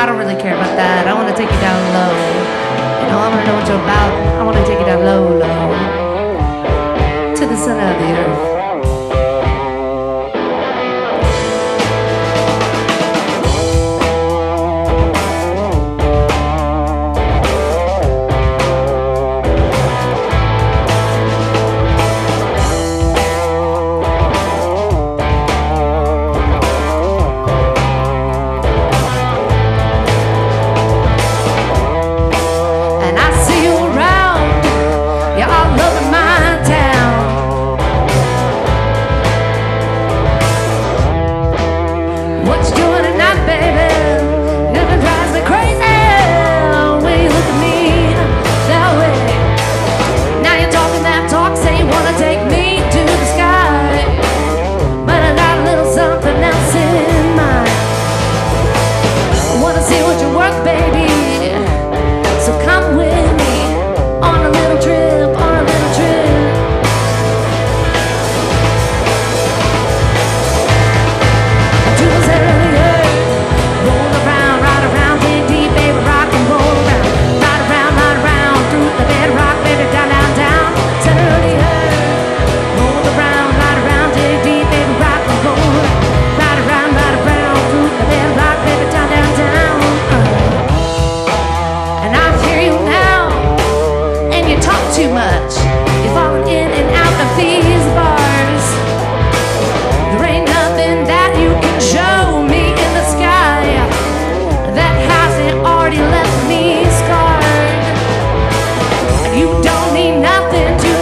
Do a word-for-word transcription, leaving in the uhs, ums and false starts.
I don't really care about that. I want to take you down low. You know, I want to know what you're about. I want to take you down low, low, to the center of the earth. Too much. You're falling in and out of these bars. There ain't nothing that you can show me in the sky that hasn't already left me scarred. You don't need nothing to